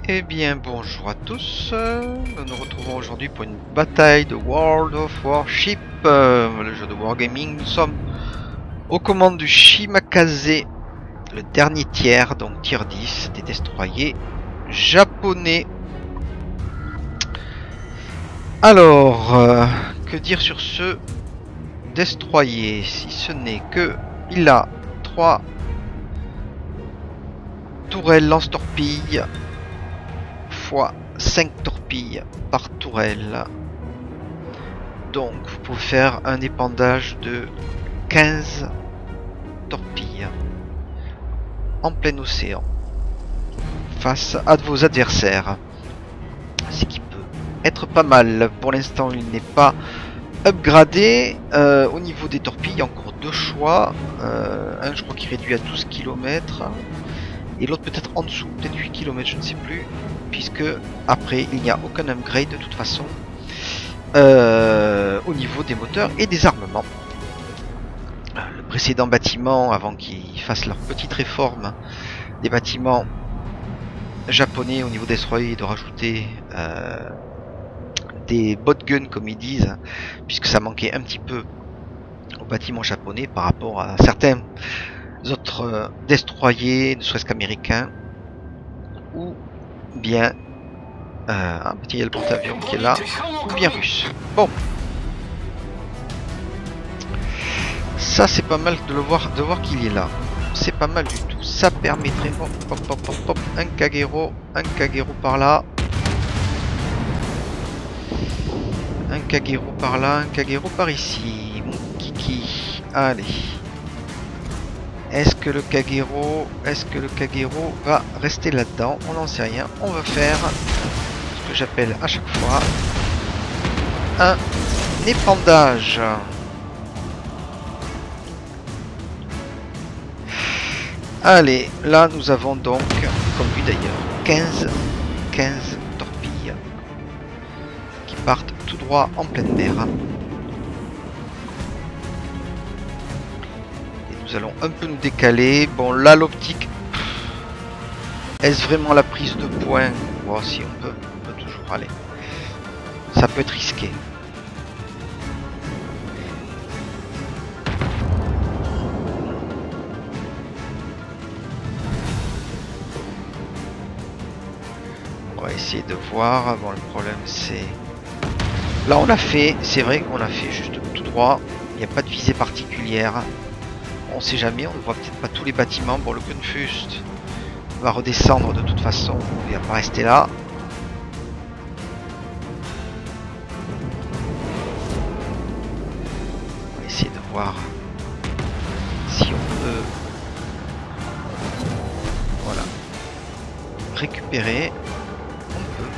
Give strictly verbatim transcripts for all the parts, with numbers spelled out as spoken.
Eh bien bonjour à tous, nous nous retrouvons aujourd'hui pour une bataille de World of Warship, euh, le jeu de wargaming. Nous sommes aux commandes du Shimakaze, le dernier tiers, donc tier dix, des destroyers japonais. Alors, euh, que dire sur ce destroyer, si ce n'est que il a trois tourelles lance-torpilles fois cinq torpilles par tourelle. Donc vous pouvez faire un épandage de quinze torpilles en plein océan face à vos adversaires. Ce qui peut être pas mal. Pour l'instant il n'est pas upgradé. Euh, au niveau des torpilles il y a encore deux choix. Euh, un je crois qui réduit à douze kilomètres et l'autre peut-être en dessous, peut-être huit kilomètres, je ne sais plus, puisque après il n'y a aucun upgrade de toute façon euh, au niveau des moteurs et des armements. Le précédent bâtiment, avant qu'ils fassent leur petite réforme des bâtiments japonais au niveau des destroyers, de rajouter euh, des botguns comme ils disent, puisque ça manquait un petit peu aux bâtiments japonais par rapport à certains autres euh, destroyers, ne serait-ce qu'américains, ou bien euh, un petit porte-avions qui est là, ou bien russe. Bon, ça c'est pas mal de le voir, de voir qu'il est là. C'est pas mal du tout. Ça permettrait, hop, hop, hop, hop, hop, un Kagero, un Kagero par là, un Kagero par là, un Kagero par ici. Mon kiki, allez. Est-ce que le Kagero, est-ce que le Kagero va rester là-dedans? On n'en sait rien. On va faire ce que j'appelle à chaque fois un épandage. Allez, là nous avons donc, comme vu d'ailleurs, quinze, quinze torpilles qui partent tout droit en pleine mer. Nous allons un peu nous décaler. Bon, là l'optique, est-ce vraiment la prise de points? Bon, si on peut, on peut toujours aller. Ça peut être risqué. On va essayer de voir. Bon, le problème c'est... Là on l'a fait, c'est vrai qu'on l'a fait juste tout droit. Il n'y a pas de visée particulière. On sait jamais, on ne voit peut-être pas tous les bâtiments. Bon, le Gunfust va redescendre de toute façon, il va pas rester là. On va essayer de voir si on peut, voilà, récupérer. On peut.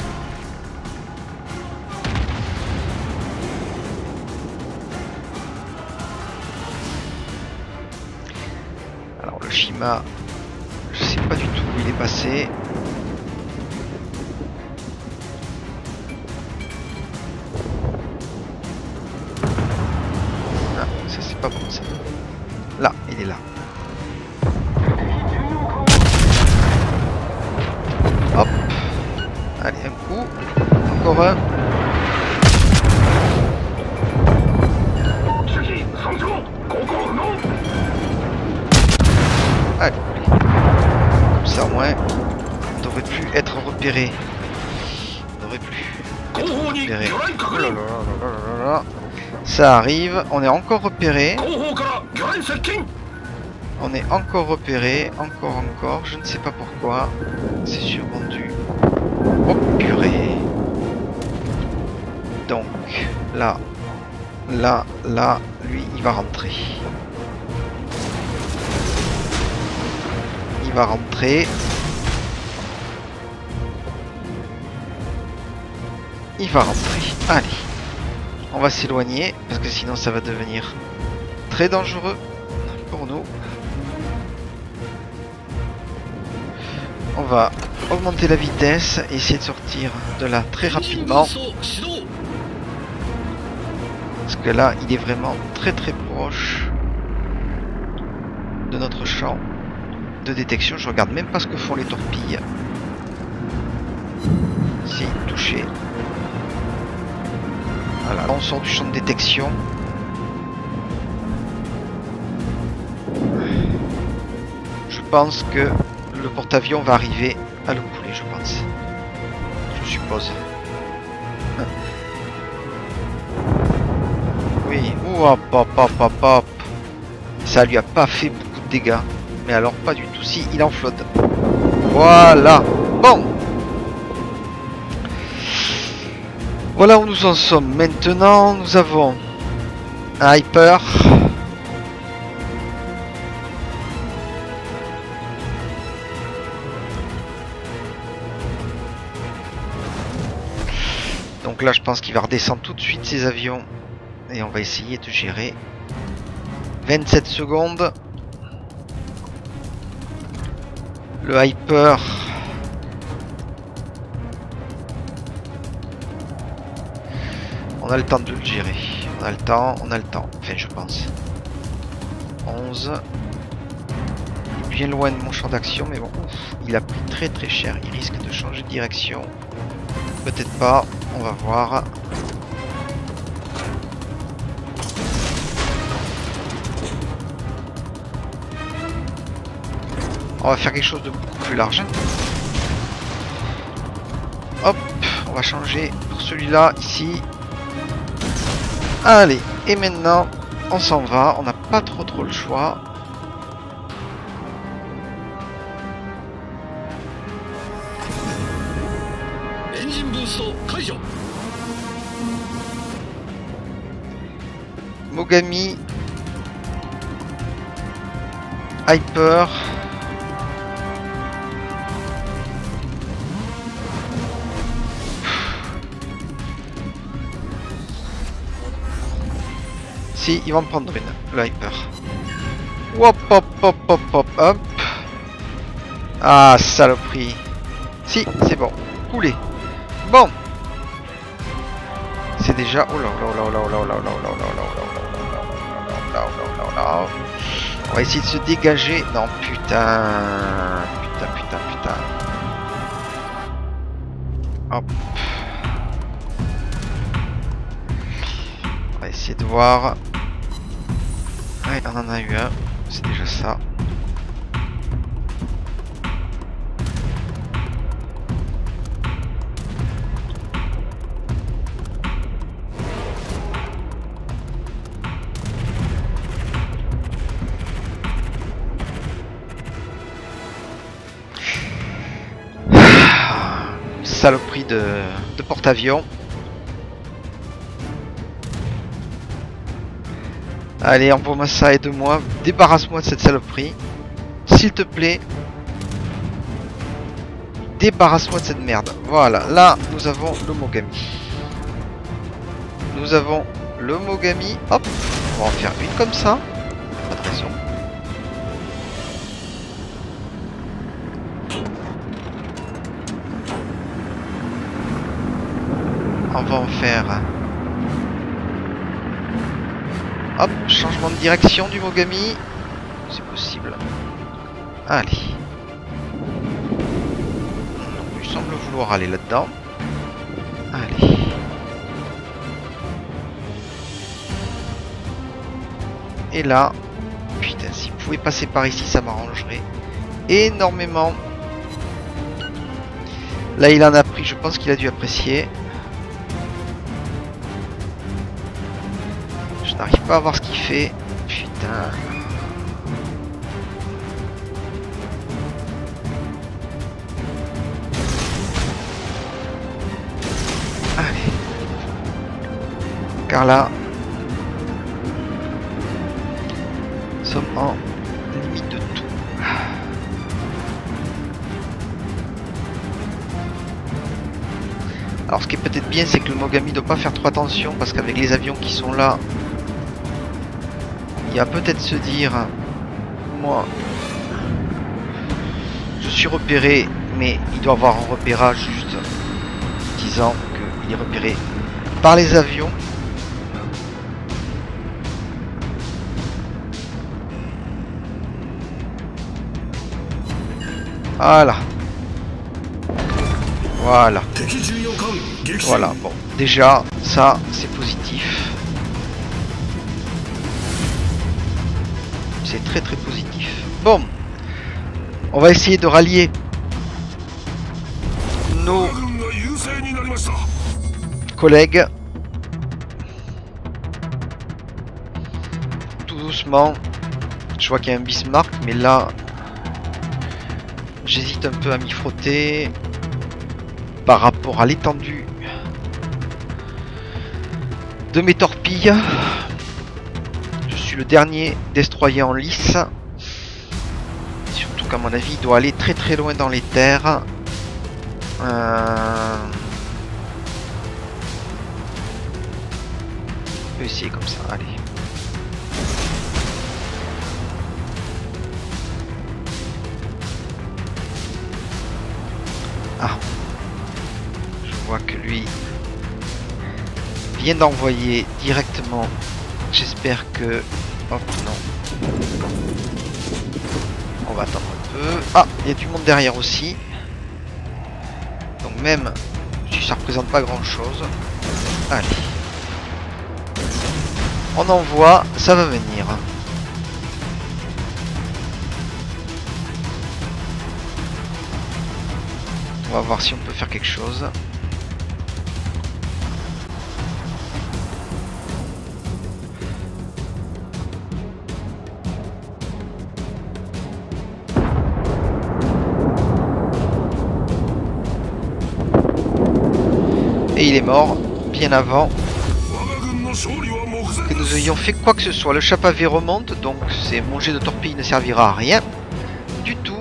Alors le Shima, je sais pas du tout où il est passé. Ah, ça c'est pas bon ça. Là, il est là. Hop. Allez, un coup. Encore un. Allez, comme ça au moins, on devrait plus être repéré. On devrait plus être repéré. Oh là là là là là là. Ça arrive, on est encore repéré. On est encore repéré, encore, encore, je ne sais pas pourquoi. C'est survendu. Oh purée. Donc, là, là, là, lui, il va rentrer. Va rentrer. Il va rentrer. Allez. On va s'éloigner parce que sinon ça va devenir très dangereux pour nous. On va augmenter la vitesse et essayer de sortir de là très rapidement. Parce que là, il est vraiment très très proche de notre champ de détection. Je regarde même pas ce que font les torpilles. Si, touché. Voilà, on sort du champ de détection. Je pense que le porte-avions va arriver à le couler, je pense. Je suppose. Oui, ouh, hop, hop, hop, hop, hop. Ça lui a pas fait beaucoup de dégâts. Mais alors pas du tout, si, il en flotte. Voilà. Bon. Voilà où nous en sommes. Maintenant, nous avons un Hyper. Donc là, je pense qu'il va redescendre tout de suite ses avions. Et on va essayer de gérer. vingt-sept secondes. Le Hyper. On a le temps de le gérer. On a le temps, on a le temps. Enfin, je pense. onze. Il est bien loin de mon champ d'action, mais bon. Ouf, il a pris très très cher. Il risque de changer de direction. Peut-être pas. On va voir. On va faire quelque chose de beaucoup plus large. Hop, on va changer pour celui-là, ici. Allez, et maintenant, on s'en va. On n'a pas trop trop le choix. Mogami. Hyper. Si, il va en prendre une, le Hyper. Hop, hop, hop, hop, hop, hop. Ah, saloperie. Si, c'est bon. Coulé. Bon. C'est déjà... Oh là là là là là là là là là là là là là là. On va essayer de se dégager. Non, putain. Putain, putain, putain. Hop. On va essayer de voir... Ouais, on en a eu un, c'est déjà ça. Saloperie de, de porte-avions. Allez, envoie-moi ça, aide-moi. Débarrasse-moi de cette saloperie. S'il te plaît. Débarrasse-moi de cette merde. Voilà, là, nous avons le Mogami. Nous avons le Mogami. Hop, on va en faire une comme ça. Pas de raison. On va en faire... Hop, changement de direction du Mogami. C'est possible. Allez. Il semble vouloir aller là-dedans. Allez. Et là... Putain, s'il pouvait passer par ici, ça m'arrangerait énormément. Là, il en a pris. Je pense qu'il a dû apprécier. Je n'arrive pas à voir ce qu'il fait. Putain. Allez. Car là, nous sommes en limite de tout. Alors ce qui est peut-être bien, c'est que le Mogami ne doit pas faire trop attention, parce qu'avec les avions qui sont là, il va peut-être se dire, moi, je suis repéré, mais il doit avoir un repérage juste disant qu'il est repéré par les avions. Voilà. Voilà. Voilà, bon. Déjà, ça, c'est positif. C'est très très positif. Bon. On va essayer de rallier nos collègues. Tout doucement. Je vois qu'il y a un Bismarck, mais là, j'hésite un peu à m'y frotter par rapport à l'étendue de mes torpilles. Je suis le dernier destroyer en lice. Surtout qu'à mon avis, il doit aller très très loin dans les terres. Euh... On peut essayer comme ça, allez. Ah, je vois que lui vient d'envoyer directement. J'espère que... Hop, non. On va attendre un peu. Ah, il y a du monde derrière aussi. Donc même si ça représente pas grand chose. Allez. On envoie, ça va venir. On va voir si on peut faire quelque chose. Et il est mort bien avant que nous ayons fait quoi que ce soit. Le chapavé remonte, donc c'est mon jet de torpille ne servira à rien du tout.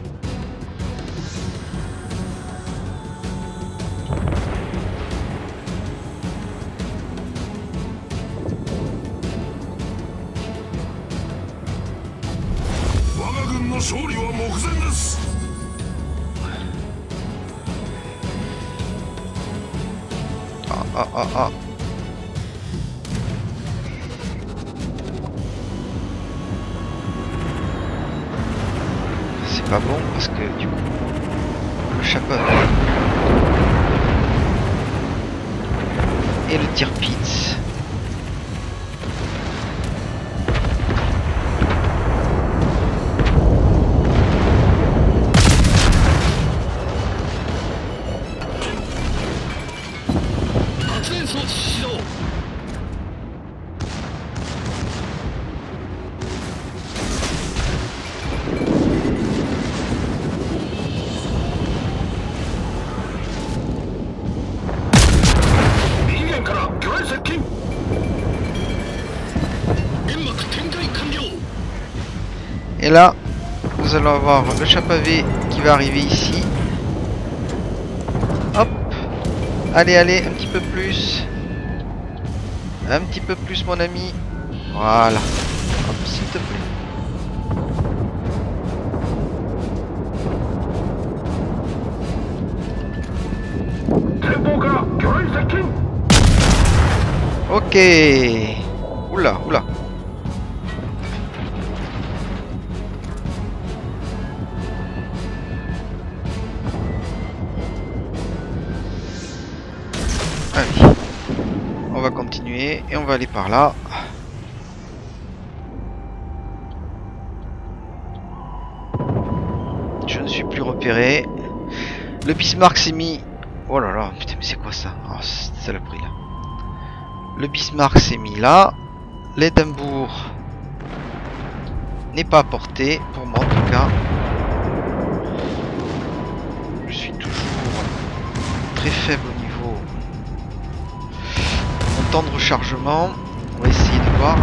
Ah ah ah ah. C'est pas bon parce que du coup le chapeau et le tir pits. Et là, nous allons avoir le chapavé qui va arriver ici. Hop. Allez, allez, un petit peu plus. Un petit peu plus, mon ami. Voilà. Hop, s'il te plaît. Ok. Oula, oula. Allez. On va continuer et on va aller par là. Je ne suis plus repéré. Le Bismarck s'est mis... Oh là là, putain, mais c'est quoi ça? Oh, c'est saloperie là. Le Bismarck s'est mis là. L'Édimbourg n'est pas à portée, pour moi en tout cas. Je suis toujours très faible au niveau de mon temps de rechargement. On va essayer de voir.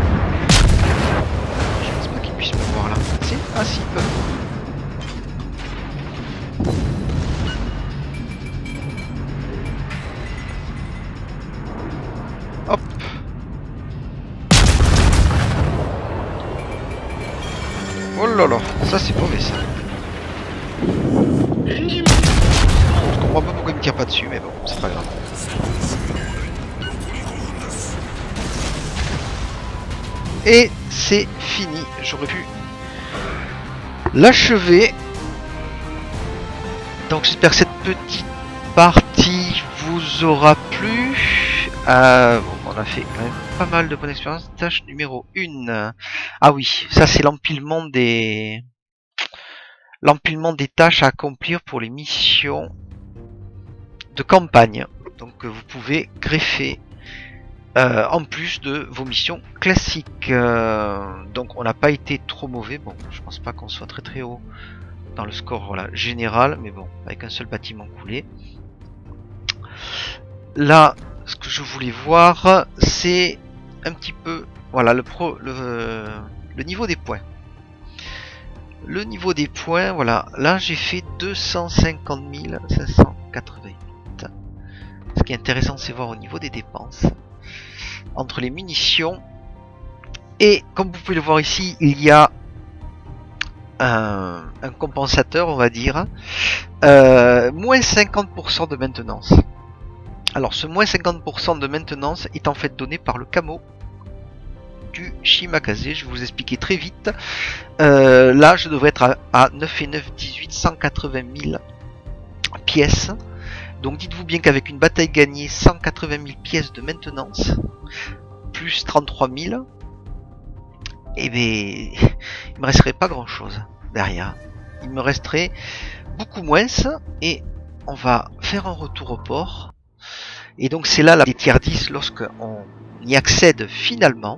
Je pense pas qu'ils puissent me voir là. Si? Ah si, ils peuvent. Hop. Oh là là, ça c'est mauvais ça. Je comprends pas pourquoi il me tire pas dessus, mais bon, c'est pas grave. Et c'est fini. J'aurais pu l'achever. Donc j'espère que cette petite partie vous aura plu. Euh, bon, on a fait quand même pas mal de bonnes expériences. Tâche numéro un. Ah oui, ça c'est l'empilement des l'empilement des tâches à accomplir pour les missions de campagne. Donc vous pouvez greffer euh, en plus de vos missions classiques. Euh, donc on n'a pas été trop mauvais. Bon, je pense pas qu'on soit très très haut dans le score voilà, général, mais bon, avec un seul bâtiment coulé. Là, ce que je voulais voir, c'est un petit peu, voilà, le pro, le, le niveau des points. Le niveau des points, voilà, là j'ai fait deux cent cinquante mille cinq cent quatre-vingt-huit. Ce qui est intéressant, c'est voir au niveau des dépenses entre les munitions. Et comme vous pouvez le voir ici, il y a un, un compensateur, on va dire, euh, moins cinquante pour cent de maintenance. Alors ce moins cinquante pour cent de maintenance est en fait donné par le camo du Shimakaze. Je vais vous expliquer très vite. Euh, là je devrais être à, à neuf et neuf, dix-huit, cent quatre-vingt mille pièces. Donc dites-vous bien qu'avec une bataille gagnée, cent quatre-vingt mille pièces de maintenance, plus trente-trois mille, et eh bien il me resterait pas grand chose derrière. Il me resterait beaucoup moins, et on va faire un retour au port. Et donc c'est là la tier dix lorsque on y accède finalement.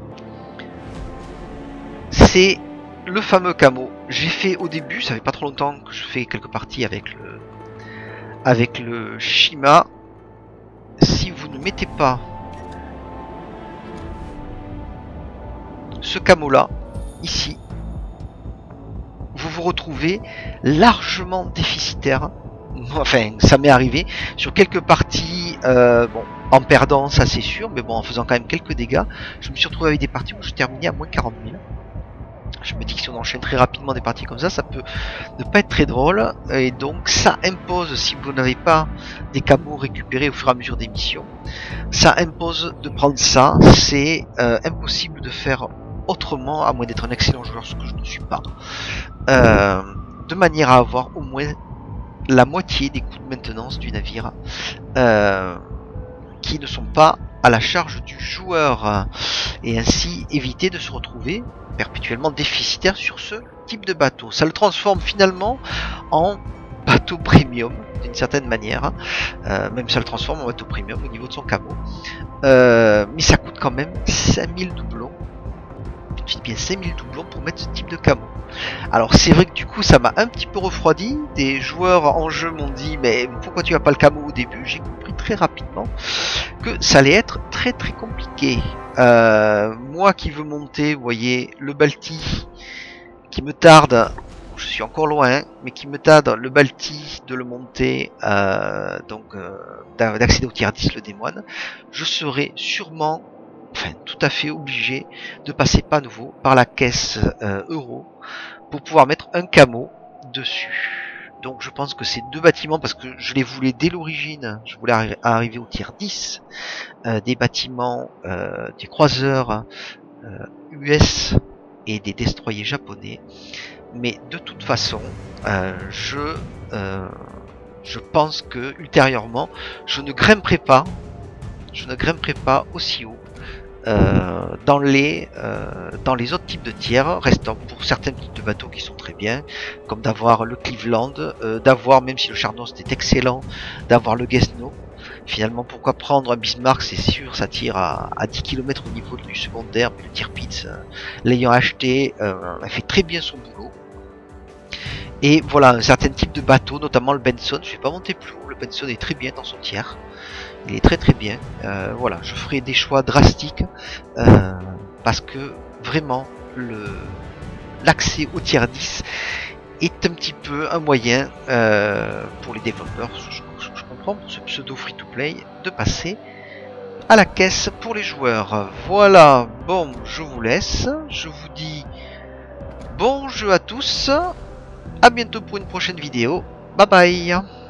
C'est le fameux camo. J'ai fait au début, ça fait pas trop longtemps que je fais quelques parties avec le avec le Shima. Si vous ne mettez pas ce camo là ici, vous vous retrouvez largement déficitaire. Enfin, ça m'est arrivé sur quelques parties, euh, bon, en perdant, ça c'est sûr, mais bon, en faisant quand même quelques dégâts, je me suis retrouvé avec des parties où je terminais à moins quarante mille. Je me dis que si on enchaîne très rapidement des parties comme ça, ça peut ne pas être très drôle, et donc ça impose, si vous n'avez pas des camos récupérés au fur et à mesure des missions, ça impose de prendre ça. C'est euh, impossible de faire autrement, à moins d'être un excellent joueur, ce que je ne suis pas, euh, de manière à avoir au moins la moitié des coûts de maintenance du navire euh, qui ne sont pas à la charge du joueur, et ainsi éviter de se retrouver perpétuellement déficitaire sur ce type de bateau. Ça le transforme finalement en bateau premium d'une certaine manière, euh, même ça le transforme en bateau premium au niveau de son camo, euh, mais ça coûte quand même cinq mille doublons. Je dis bien cinq mille doublons pour mettre ce type de camo. Alors c'est vrai que du coup ça m'a un petit peu refroidi. Des joueurs en jeu m'ont dit mais pourquoi tu as pas le camo au début. J'ai compris très rapidement que ça allait être très très compliqué. Euh, moi qui veux monter, vous voyez, le Balti qui me tarde, je suis encore loin, mais qui me tarde le Balti de le monter, euh, donc euh, d'accéder au tier dix, le démoine, je serai sûrement, enfin tout à fait obligé de passer pas nouveau par la caisse euh, euro pour pouvoir mettre un camo dessus. Donc je pense que ces deux bâtiments, parce que je les voulais dès l'origine, je voulais arri arriver au tier dix, euh, des bâtiments, euh, des croiseurs euh, U S et des destroyers japonais, mais de toute façon, euh, je, euh, je pense que ultérieurement, je ne grimperai pas, je ne grimperai pas aussi haut. Euh, dans les euh, dans les autres types de tiers restant pour certains types de bateaux qui sont très bien, comme d'avoir le Cleveland, euh, d'avoir, même si le Chardon c'était excellent, d'avoir le Guesno. Finalement, pourquoi prendre un Bismarck? C'est sûr, ça tire à, à dix kilomètres au niveau du secondaire, mais le Tirpitz, euh, l'ayant acheté, euh, a fait très bien son boulot. Et voilà, un certain type de bateau, notamment le Benson. Je vais pas monter plus haut, le Benson est très bien dans son tiers. Il est très très bien. Euh, voilà, je ferai des choix drastiques euh, parce que vraiment le l'accès au tier dix est un petit peu un moyen euh, pour les développeurs, je, je, je comprends, pour ce pseudo free to play, de passer à la caisse pour les joueurs. Voilà, bon, je vous laisse. Je vous dis bon jeu à tous. À bientôt pour une prochaine vidéo. Bye bye.